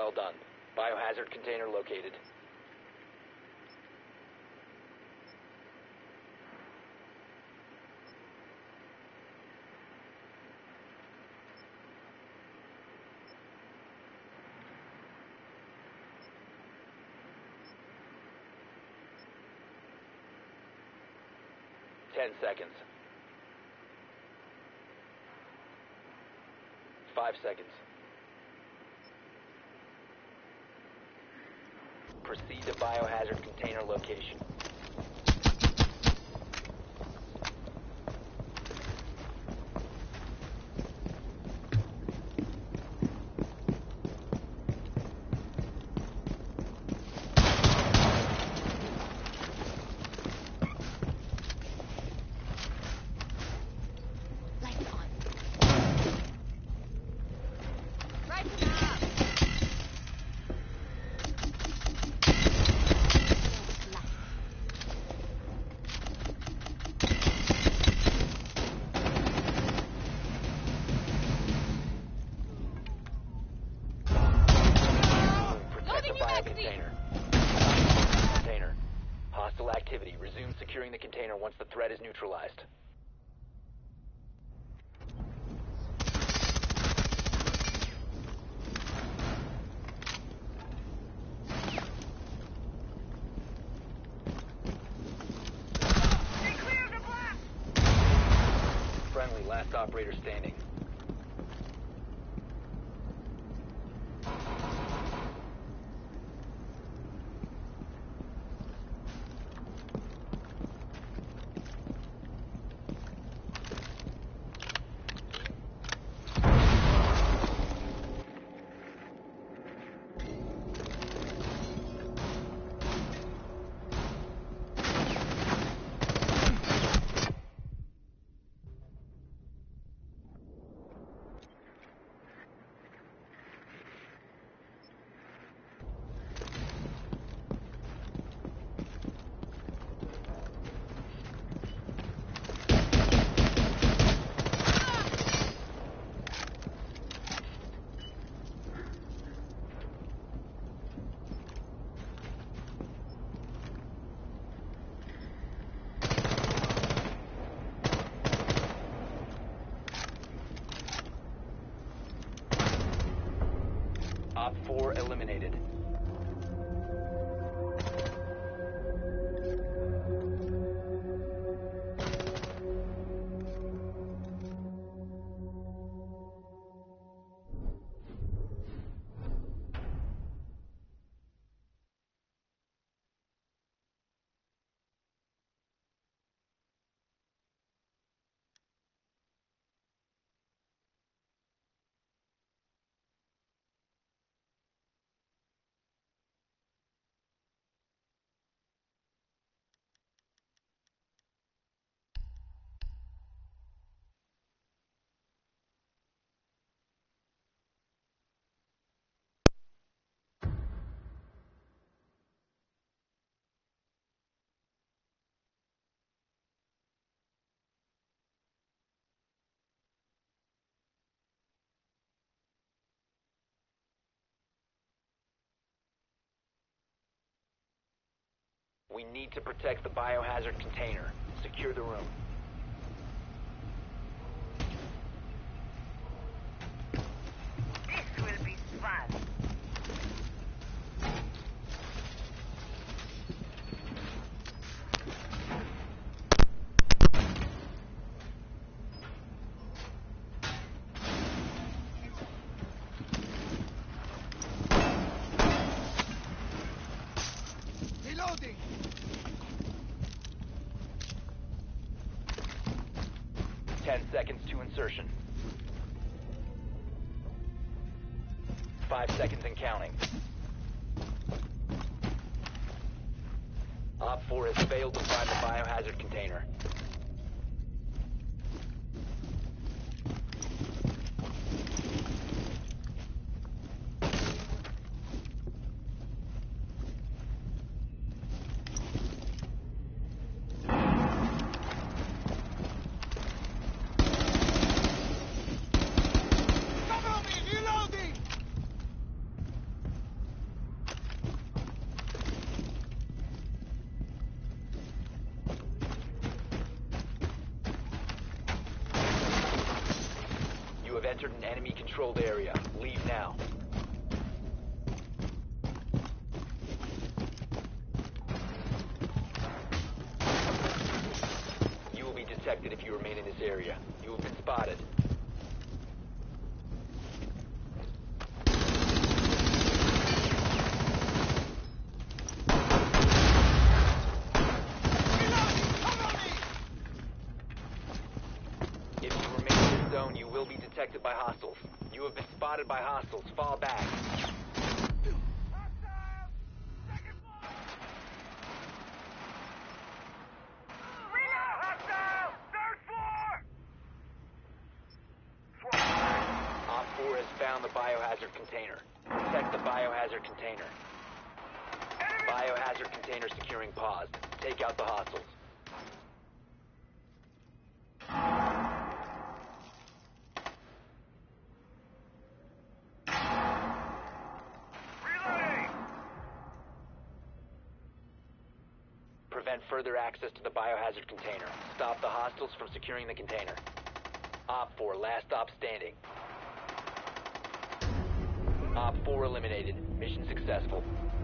Well done. Biohazard container located. Ten seconds. 5 seconds. Proceed to biohazard container location. Container. Hostile activity. Resume securing the container once the threat is neutralized. Stay clear of the blast! Friendly, last operator standing. Op 4 eliminated. We need to protect the biohazard container. Secure the room. This will be fun. Reloading! 10 seconds to insertion. 5 seconds and counting. Op 4 has failed to find the biohazard container. Cover me! Reloading! entered an enemy-controlled area. Leave now. You will be detected if you remain in this area. You have been spotted. If you remain in this zone, you will be detected by hostiles. You have been spotted by hostiles. Fall back. Op 4 has found the biohazard container. Protect the biohazard container. Biohazard container securing paused. Take out the hostiles. Prevent further access to the biohazard container. Stop the hostiles from securing the container. Op 4, last stop standing. Op 4 eliminated. Mission successful.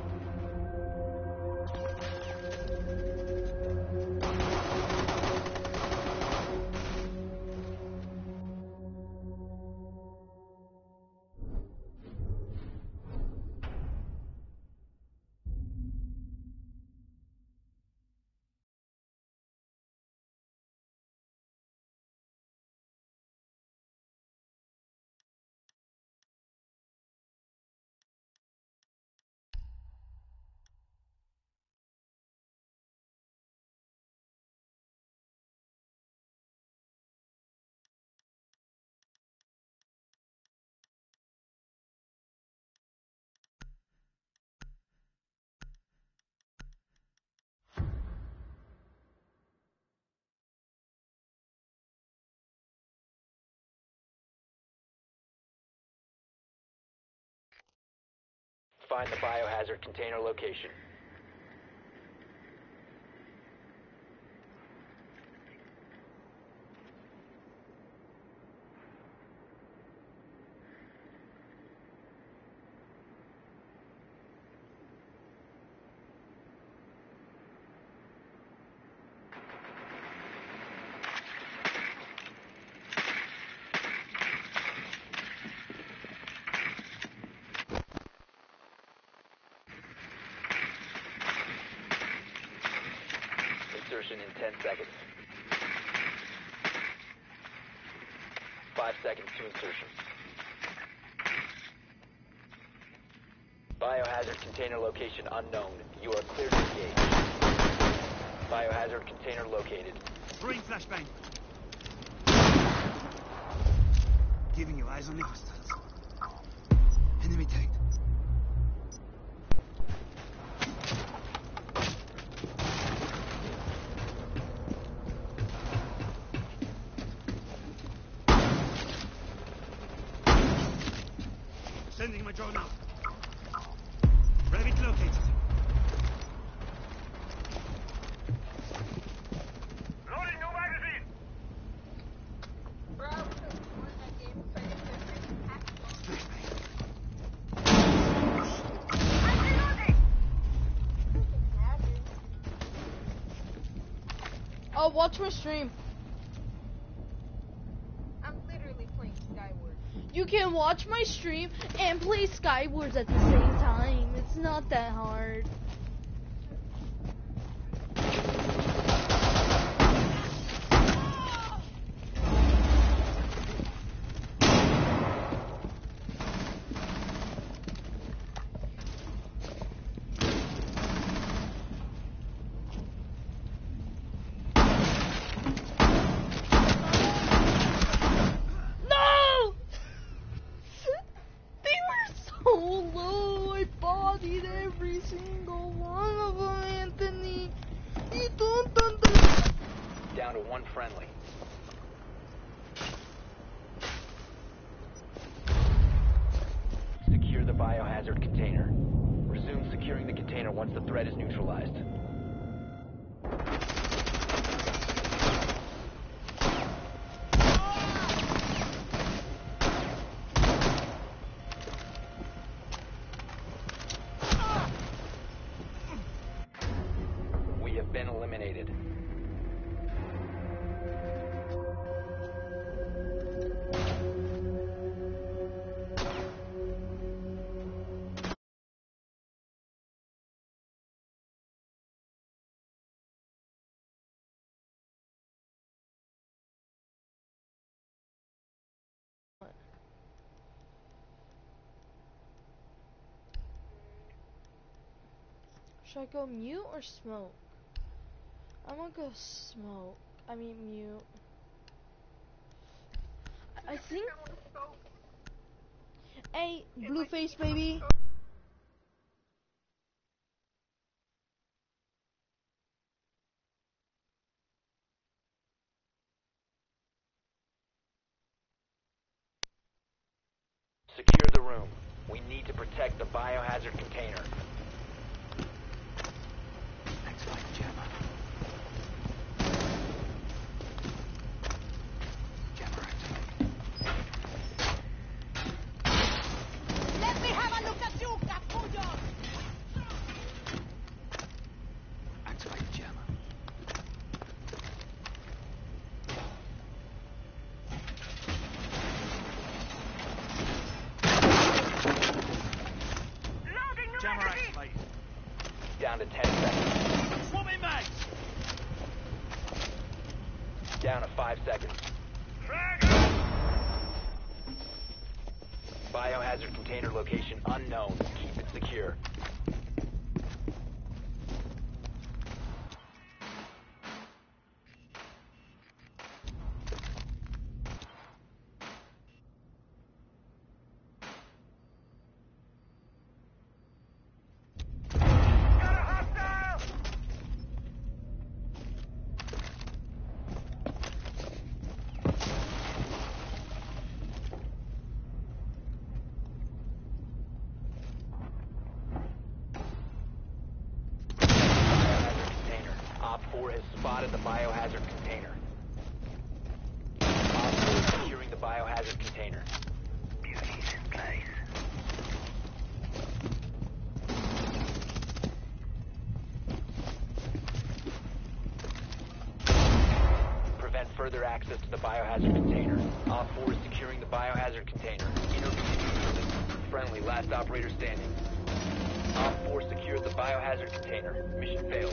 Find the biohazard container location. Insertion in 10 seconds. 5 seconds to insertion. Biohazard container location unknown. You are clear to engage. Biohazard container located. Throwing flashbang. Giving you eyes on the hostiles. Enemy tagged. Sending my drone out. Rabbit located. Loading new magazine. I'm reloading. Oh, watch my stream. I'm literally playing Skyward. You can watch my stream and play Skywars at the same time. It's not that hard. No! They were so low. I bodied every single one of them, Anthony. You don't understand. Down to one friendly. Secure the biohazard container. Resume securing the container once the threat is neutralized. Should I go mute or smoke? I'm gonna go smoke. I mean mute. I think. Hey, Blueface baby. Secure the room. We need to protect the biohazard container. Next fight, Jammer. Jammer activate. Let me have a look at you, capullo! Activate Jammer. Loading new Jammer magazine! activate. Down to 10 seconds. Swapping mags. Down to 5 seconds. Frag out! Biohazard container location unknown. Keep it secure. Got a hostile! Biohazard container. Op 4 has spotted the biohazard container. Op 4 is securing the biohazard container. Beauty's in place. Prevent further access to the biohazard container. Op 4 is securing the biohazard container. Intervene. Friendly, last operator standing. Op 4 secured the biohazard container. Mission failed.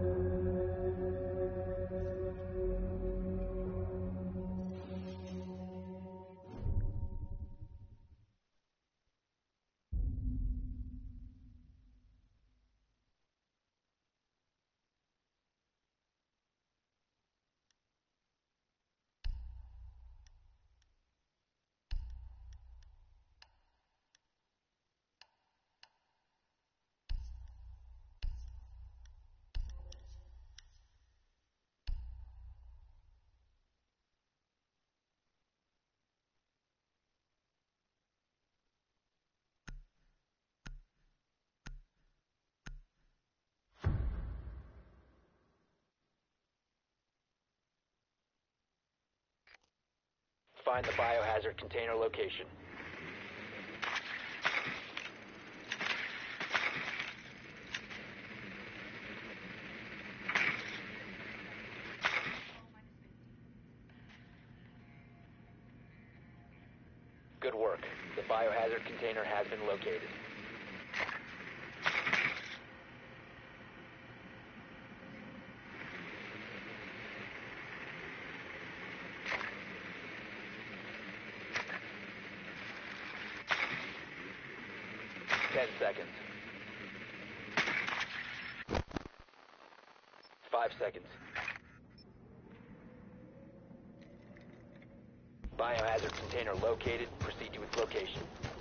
Find the biohazard container location. Good work. The biohazard container has been located. Ten seconds. 5 seconds. Biohazard container located. Proceed to its location.